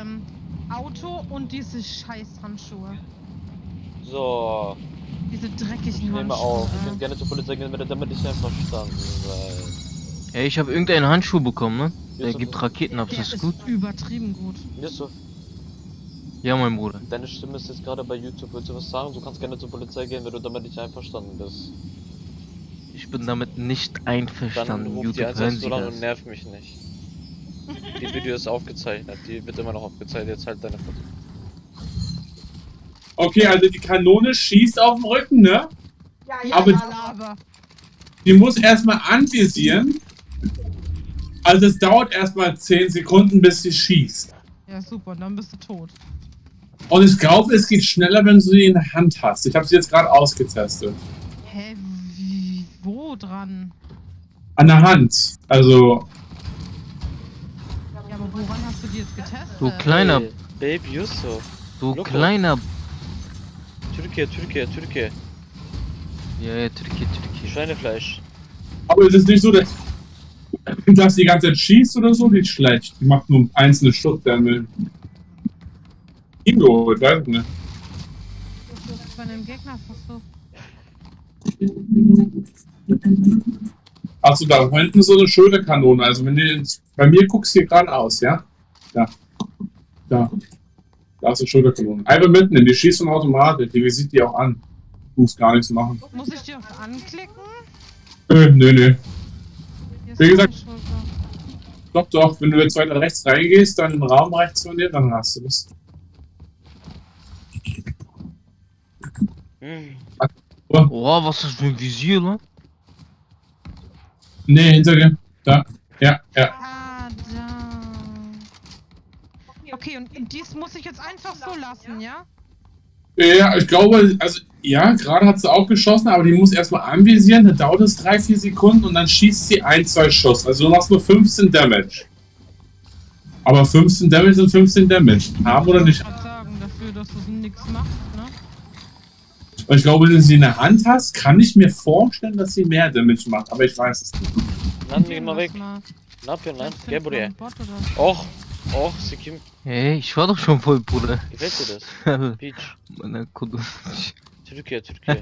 Auto und diese scheiß Handschuhe. So. Diese dreckigen Ich nehme Handschuhe. auf. Ich kann gerne zur Polizei gehen, damit ich einverstanden sei. Ey, ich habe irgendeinen Handschuh bekommen, ne? Der Yusuf, gibt Raketen ab, Der das ist ist gut. übertrieben gut. Yusuf, Ja, mein Bruder. deine Stimme ist jetzt gerade bei YouTube. Willst du was sagen? Du kannst gerne zur Polizei gehen, wenn du damit nicht einverstanden bist. Ich bin damit nicht Dann einverstanden. ruf die YouTube, hören 112 Sie an und das. nerv mich nicht. Die Video ist aufgezeichnet. Die wird immer noch aufgezeichnet. Jetzt halt deine Fresse. Okay, also die Kanone schießt auf den Rücken, ne? Ja, Aber- aber Die muss erstmal anvisieren. Also es dauert erstmal 10 Sekunden, bis sie schießt. ja, super, dann bist du tot. Und ich glaube, es geht schneller, wenn du sie in der Hand hast. Ich habe sie jetzt gerade ausgetestet. Hä, wie, wo dran? An der Hand. Also, Ja, aber woran hast du die jetzt getestet? Du kleiner, Hey, Babe Yusuf. du Loco. kleiner. Türkei. Ja, Türkei. Schweinefleisch. aber es ist nicht so, dass die ganze Zeit schießt oder so, die ist schlecht. Die macht nur einzelne Schussdämme. Ingo, ich weiß nicht. Du bist bei einem Gegner versucht. Achso, da hinten ist so eine schöne Kanone. Also wenn du bei mir guckst, hier geradeaus, ja? Da. Da. Da ist eine Schulterkanone. Einfach mitnehmen, die schießt von Automatik. Die sieht die auch an. Du musst gar nichts machen. Muss ich die auf anklicken? Nö. Hier ist Wie gesagt- die Schulter. Doch. Wenn du jetzt weiter rechts reingehst, dann im Raum rechts von dir, dann hast du das. Hm. Oh, was ist das für ein Visier, ne? Nee, hinter dir. Da. Ja. Ah, da. Okay, und dies muss ich jetzt einfach so lassen, ja? Ja, ich glaube, also, ja, gerade hat sie auch geschossen, aber die muss erstmal anvisieren, dann dauert es 3-4 Sekunden und dann schießt sie 1-2 Schuss. Also du machst nur 15 Damage. Aber 15 Damage sind 15 Damage. Haben oder nicht? Ich wollte sagen, dafür, dass du nichts machst, ne? Und ich glaube, wenn du sie in der Hand hast, kann ich mir vorstellen, dass sie mehr Damage macht, aber ich weiß es nicht. Nein, geh mal weg. Lass Nein, nein, Vielleicht geh, findet man einen Bruder. Bot oder- Och, Sikim. Hey, ich war doch schon voll, Bruder. Gefällt dir das? Peach. Meine Kudu. Türkei.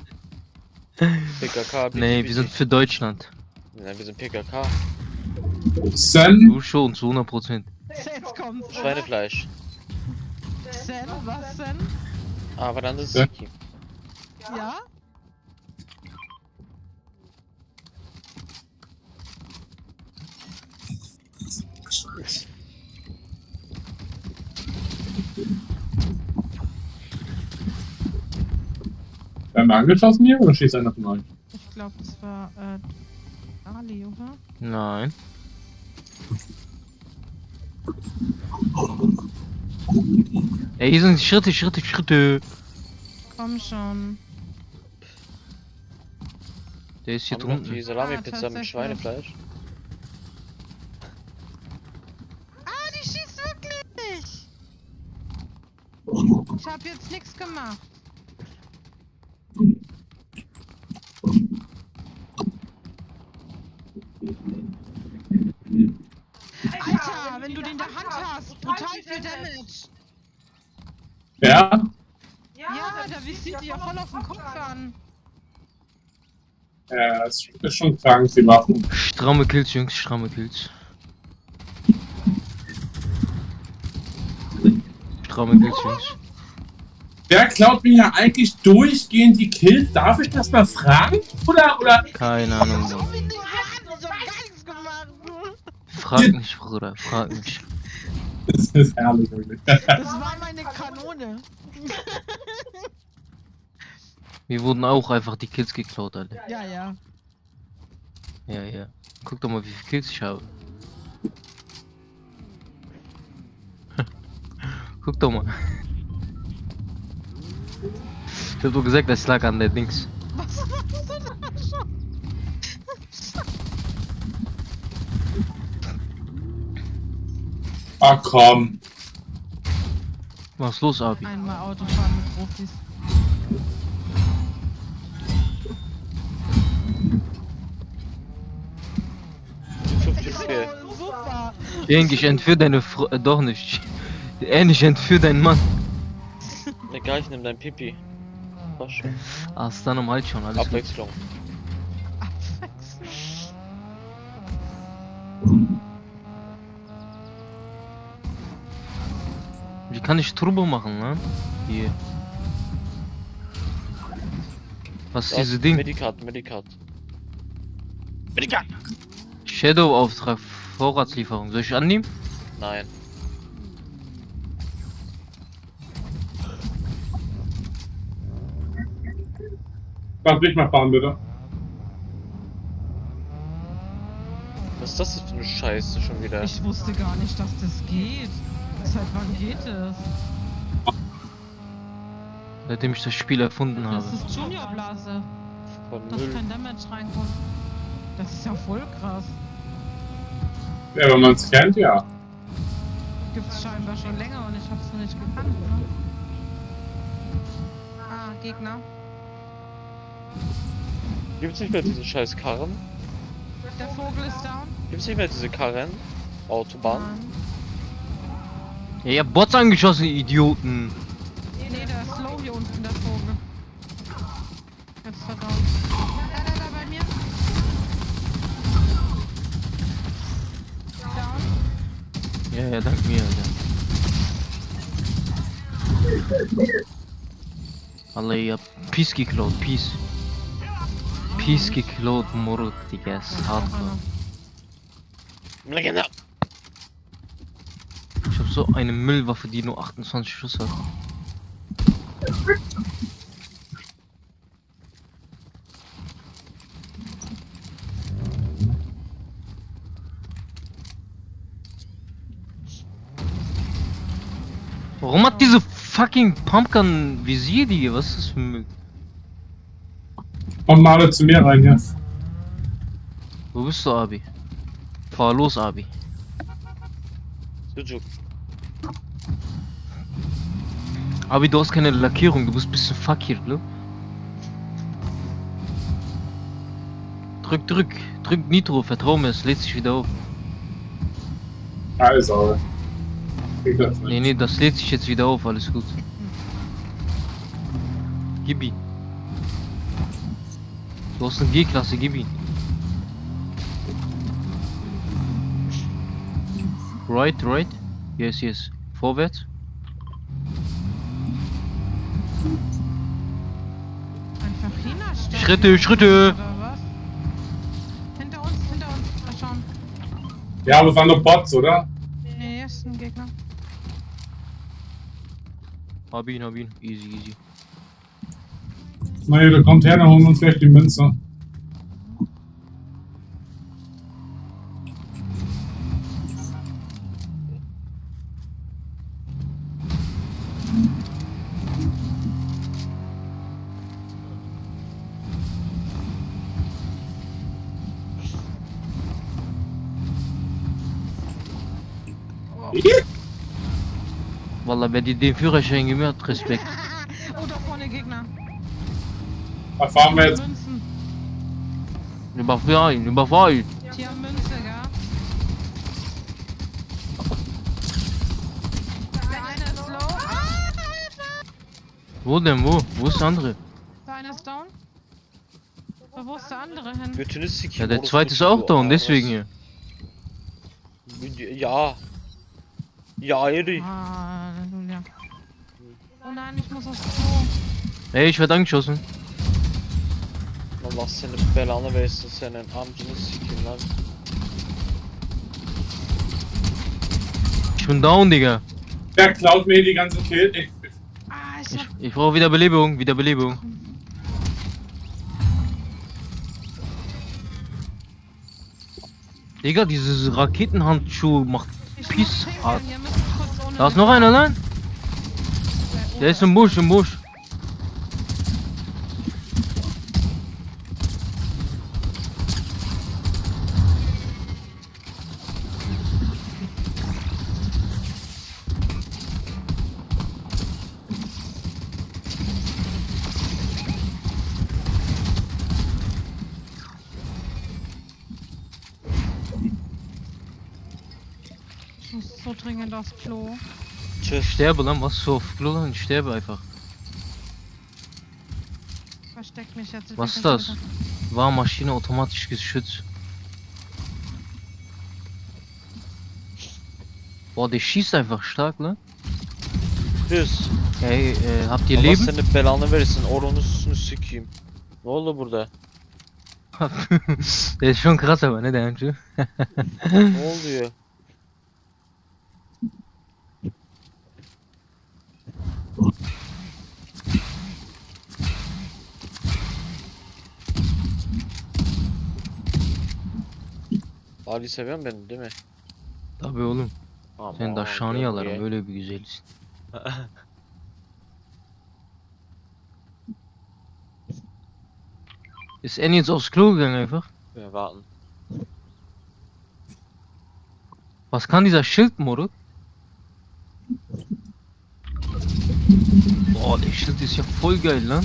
PKK. Nee, wir sind für Deutschland. Nein, wir sind PKK. Sen, Du schon, zu 100%. Jetzt kommt's. oder? Schweinefleisch. Sen, was denn? Aber dann ist es Ja. Sikim. Ja? werden wir angeschossen hier oder schießt einer von euch? Ich glaube, das war, Ali, oder? Nein. Ey, hier sind Schritte. Komm schon. Der ist hier Haben wir noch die drunten. Salami-Pizza mit tatsächlich. Schweinefleisch? Ah, die schießt wirklich! Ich habe jetzt nichts gemacht. Alter, wenn du den in der Hand hast, brutal viel Damage. Ja? Ja, da visiert die ja voll auf den Kopf an. Ja, das ist schon krank, die Waffen. Stramme Kills, Jungs, stramme Kills. Wer klaut mir ja eigentlich durchgehend die Kills? Darf ich das mal fragen? Oder? Keine Ahnung. So wie nicht an, ich hab gar nichts gemacht. Frag mich, Bruder, frag mich. Das ist herrlich, wirklich. Das war meine Kanone. Mir wurden auch einfach die Kills geklaut, Alter. Ja, ja. Ja. Guck doch mal, wie viele Kills ich habe. Guck doch mal. Ich hab doch gesagt, das lag an der Dings. Was machst du da schon? Ach komm. Was ist los, Abi? Einmal Autofahren mit Profis. Türkei. Oh, super. Denk, ich entführe deine Frau. Doch nicht. Ähnlich entführ deinen Mann. Egal, ich nehm dein Pipi. War schon. Aslan um halt schon, alles gut. Abwechslung. Abwechseln. Wie kann ich Turbo machen, ne? Hier. Was ist dieses Ding? Medikart, Medikart. Medikart! Shadow-Auftrag, Vorratslieferung. Soll ich annehmen? Nein. Lass mich mal fahren, bitte. Was ist das jetzt für eine Scheiße schon wieder? Ich wusste gar nicht, dass das geht. Seit wann geht es? Seitdem ich das Spiel erfunden habe. Das ist Juniorblase, Voll dass Müll. kein Damage reinkommt. Das ist ja voll krass. Ja, wenn man es kennt, ja. Gibt's scheinbar schon länger und ich hab's noch nicht gekannt, ne? Ah, Gegner. Gibt's nicht mehr diese scheiß Karren? Der Vogel ist down. Gibt's nicht mehr diese Karren? Autobahn? Nein. Ja, ihr habt Bots angeschossen, ihr Idioten. Nee, der ist slow hier unten, der Vogel. Jetzt ist er down. Da bei mir. Down. Ja, dank mir, Alter. Allah, ihr habt Peace geklaut, Peace. Peace geklaut, Murk, Digga, ist hart. Legende! Ich hab so eine Müllwaffe, die nur 28 Schuss hat. Warum hat diese fucking Pumpgun Visier, Digga? Was ist das für Müll? Komm mal alle zu mir rein, ja. Wo bist du, Abi? Fahr los, Abi. Sujuk. Abi, du hast keine Lackierung, du bist ein bisschen fakir, ne? Drück Nitro, vertrau mir, es lädt sich wieder auf. Also. Nee, das lädt sich jetzt wieder auf, alles gut. Gib ihn. Du hast eine G-Klasse, gib ihn. Right. Yes. Vorwärts. Einfach hinstellen. Schritte. Oder was? Hinter uns, mal schauen. Ja, aber es waren doch Bots, oder? Nee, ist ein Gegner. Hab ihn. Easy. Na ja, der kommt her, dann holen wir uns gleich die Münze. Wallah, wer dir den Führerschein gegeben hat, Respekt. Oh, da vorne Gegner. Da fahren wir jetzt. Münzen. Überfahr ihn. Die haben Münze, gell? Der eine ist low. Ah, Hilfe! Wo denn, wo? Wo ist der andere? Der eine ist down. Aber wo ist der andere hin? Virtunistik. Ja, der zweite ist auch down, deswegen hier. Ja, Eri. Halleluja. Oh nein, ich muss aufs Klo. Ey, ich werd angeschossen. Allah seni belanı versin senin amcını sikeyim lan. Ich bin down, Digga. Wer klaut mir die ganzen Kills? Ah, ich hab... Ich brauche Wiederbelebung. Digga, dieses Raketenhandschuh macht Ich Peace muss hart. pinkeln, ihr müsst kurz ohne Da ist mich- noch einer, nein? Oh, Der ist im Busch. Ich muss so dringend aufs Klo. Tschüss. Ich sterbe, lan, was so auf Klo, lan, ich sterbe einfach. Versteck mich jetzt. Was ist das? War Maschine automatisch geschützt. Boah, der schießt einfach stark, ne? Tschüss. Hey, habt ihr Allah Leben? senin belanı versin. Oranın üstünü sikeyim. Ne oldu burada? Der ist schon krass, aber ne, der Andrew? Ne oluyor? Ali seviyorsun beni değil mi? Tabii oğlum. Aman, Sen de aşağını gel yalarım, buraya. öyle bir güzelsin. Ist Annie jetzt aufs Klo gegangen einfach? Wir warten. Was kann dieser Schild, Moruk? Boah, der Schild ist ja voll geil, ne?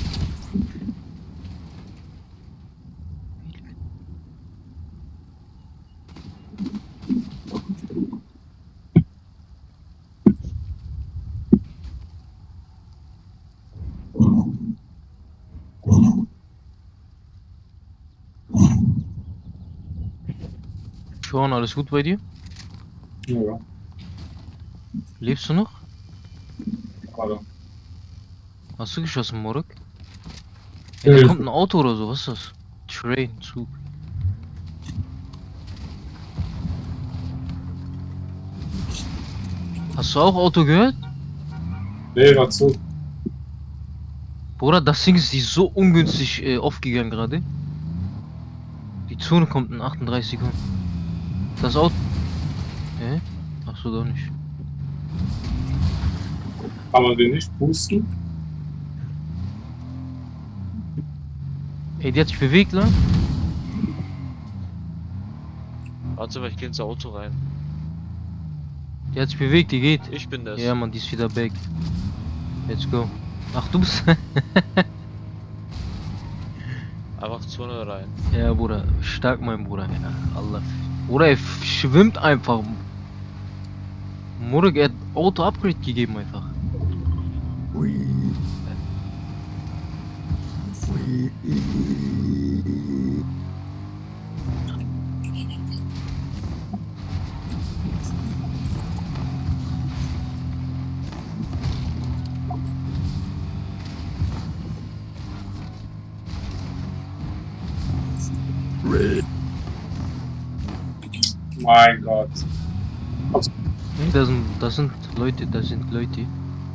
Sean, alles gut bei dir? Ja, Lebst du noch? warte. Hast du geschossen, Moruk? Ja, Da ja. kommt ein Auto oder so, was ist das? Train, Zug. Hast du auch Auto gehört? Nee, war zu. Bruder, das Ding ist die so ungünstig aufgegangen gerade. Die Zone kommt in 38 Sekunden. Das Auto. Hä? Ach so, doch nicht. Kann man den nicht boosten? Ey, die hat sich bewegt, ne? Warte mal, ich geh ins Auto rein. Die hat sich bewegt, die geht. Ich bin das. Ja, Mann, die ist wieder back. Let's go. Ach, du bist. Einfach Zone rein. Ja, Bruder, stark, mein Bruder. Ja, Allah. Bruder, er schwimmt einfach. Murik, er hat Auto-Upgrade gegeben einfach. Mein Gott. Nee, das sind Leute, das sind Leute.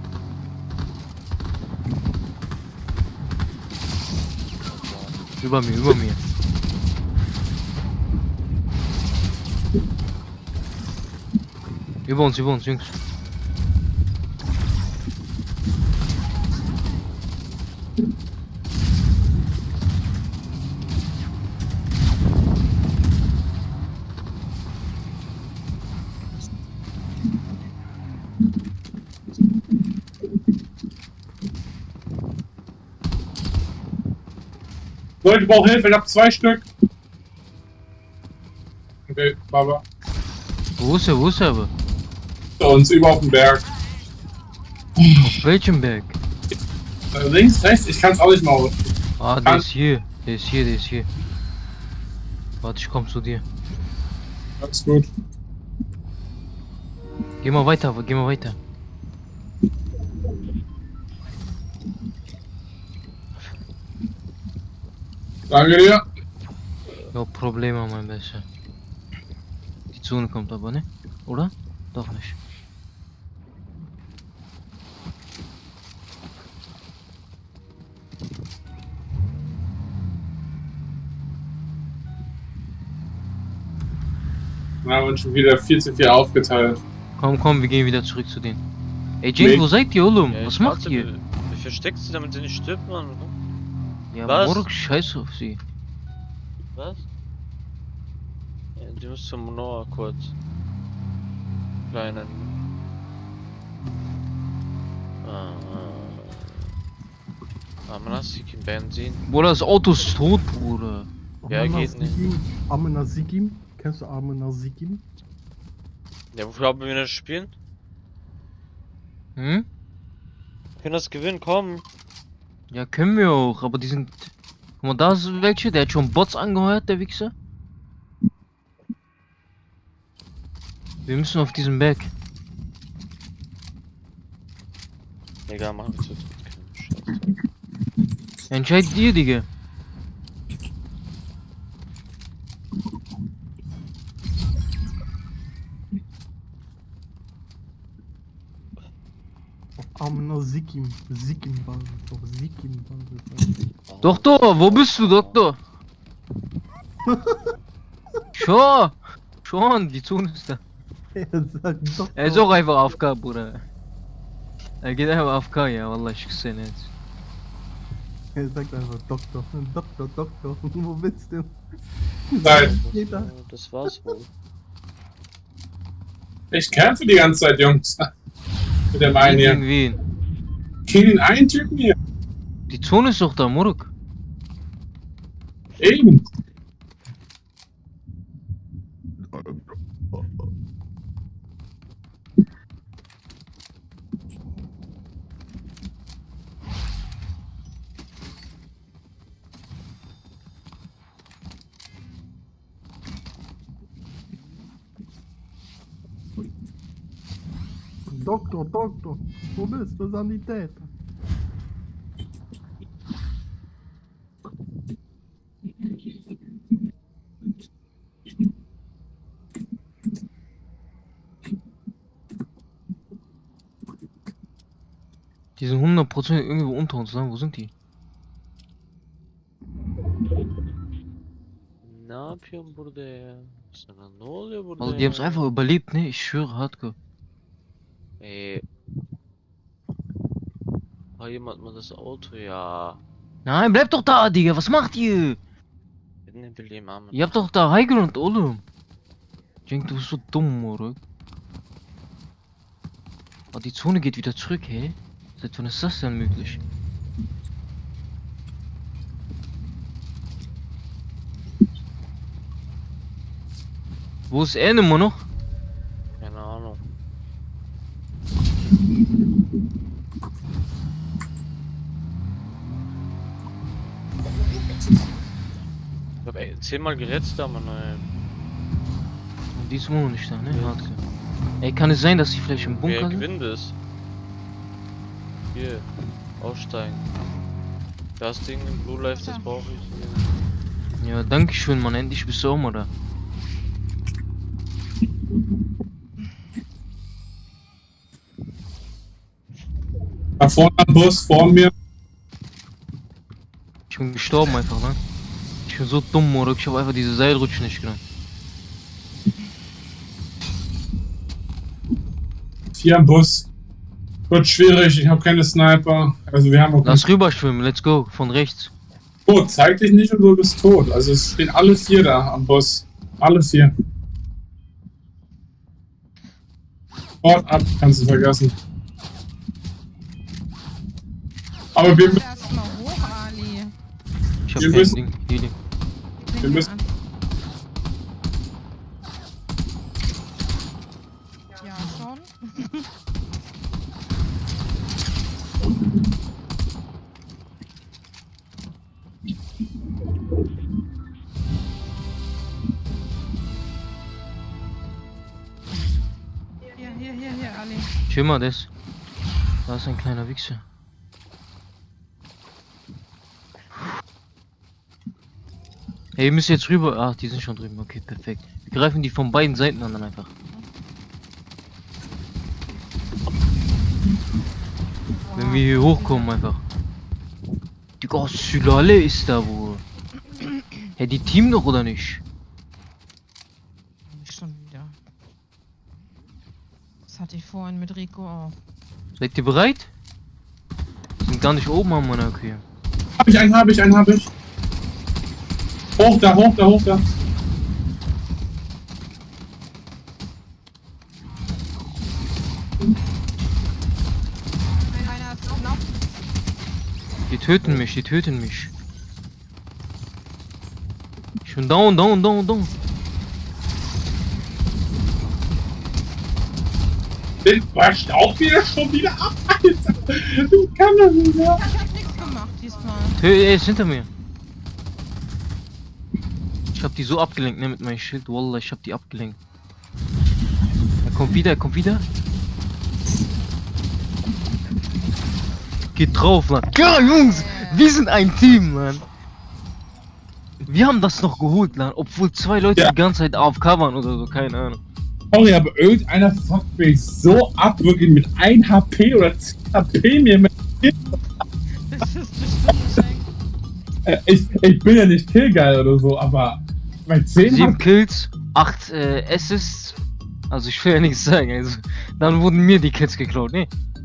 Über mir, über mir. Über uns, Jungs. Leute, ich brauche Hilfe, ich hab 2 Stück. Okay, Baba. Wo ist er aber? Da uns über auf dem Berg. Auf welchem Berg? Links, rechts, ich kann's auch nicht mal. Ah, der ist hier. Der ist hier. Warte, ich komm zu dir. Alles gut. Geh mal weiter. Danke dir. No Probleme, mein Besser. Die Zone kommt aber, ne? Oder? Doch nicht. Wir haben uns schon wieder viel zu viel aufgeteilt. Komm, wir gehen wieder zurück zu denen. Ey, Jake, Nee. wo seid ihr, Oğlum? Ja, Was ich macht warte, ihr? Du versteckst sie, damit sie nicht stirbt, Mann, oder? Ja, Was? Moruk, scheiß auf sie. Was? Ja, die muss zum Noah kurz. Kleinen. Man hast du Benzin? Bruder, das Auto ist tot, Bruder. Ja, geht nicht. Amenazikim? Kennst du Amenazikim? Ja, wofür haben wir das spielen? Hm? Wir können das gewinnen, komm. Ja, können wir auch, aber die sind... Guck mal, da ist welche, der hat schon Bots angeheuert, der Wichser. Wir müssen auf diesen Berg. Egal, machen wir zu dritt. Keine Scheiße. Entscheid dir, Digga. Amna Sikim Basis, auf Sikim Basis. Doktor, wo bist du, Doktor? Schon, die Zone ist da. Er sagt Doktor. Er ist auch einfach AFK, Bruder. Er geht einfach AFK, ja, Wallah, ich gesehen jetzt. Er sagt einfach Doktor. Doktor. Wo bist du? Nein, Geht da? Das war's wohl. ich kämpfe die ganze Zeit, Jungs. Mit dem einen hier. Gegen wen? Gegen den einen Typen hier. Die Zone ist doch da, Muruk. Eben. Doktor. Wo bist du, Sanitäter? Die sind 100% irgendwo unter uns, ne? Wo sind die? Ne yapıyorsun burada ya? Sana ne oluyor burada Also die ya? haben's einfach überlebt, ne? Ich schwöre, hardcore. War jemand mal das Auto, ja. Nein, bleib doch da, Digga, was macht ihr? Ne bileyim ama. Ihr habt doch da Highground, oğlum. Cenk, du bist so dumm, Muruk. Oh, die Zone geht wieder zurück, hey? Seit wann ist das denn möglich? Wo ist er immer noch? Keine Ahnung. Ich hab 10-mal gerettet, aber nein. Und die ist immer noch nicht da, ne? Hardcore. Ey, kann es sein, dass sie vielleicht im Wer Bunker sind? gewinnt es? Hier, aussteigen. Das Ding, Blue Life, das brauche ich. Ja, danke schön, Mann. Endlich bist du auch mal da. Da vorne am Bus, vor mir. Ich bin gestorben einfach, ne? Ich bin so dumm, oder? Ich habe einfach diese Seilrutsche nicht genommen. Hier am Bus. Wird schwierig, ich habe keine Sniper. Also wir haben auch Lass rüber schwimmen, let's go. Von rechts. tot. Zeig dich nicht und du bist tot. Also es stehen alle 4 da am Bus. Alle 4. Ort ab, kannst du vergessen. Aber wir müssen. Erstmal hoch, Ali. Ich hab Wir kein müssen- Ding. Healing. Wir müssen- Ja, schon. Hier, Ali. Chill mal das. Da ist ein kleiner Wichser. Hey, ihr müsst jetzt rüber. Ach, die sind schon drüben. Okay, perfekt. Wir greifen die von beiden Seiten an dann einfach. Wenn wir hier hochkommen einfach. Digga, Sülale ist da wohl. Hey, die Team doch oder nicht? Nicht schon wieder. Das hatte ich vorhin mit Rico auch. Seid ihr bereit? Die sind gar nicht oben am Monarchie. Hab ich. Hoch da. Einer ist noch. Die töten mich. Ich bin down. Den staubt mir schon wieder ab, Alter. Ich kann das nicht mehr. Ich hab nichts gemacht diesmal. Er ist hinter mir. Ich hab die so abgelenkt, ne, mit meinem Schild. Wallah, ich hab die abgelenkt. Er kommt wieder, er kommt wieder. Geht drauf, Mann. Ja, Jungs, wir sind ein Team, Mann. Wir haben das noch geholt, Mann. Obwohl 2 Leute Ja. die ganze Zeit AFK waren oder so, keine Ahnung. Sorry, aber irgendeiner fuckt mich so ab, wirklich mit 1 HP oder 10 HP mir. Das ist bestimmt ein Ich bin ja nicht killgeil oder so, aber bei 10 7 HP. Kills, 8 Assists. Also ich will ja nichts sagen, also. Dann wurden mir die Kills geklaut, ne?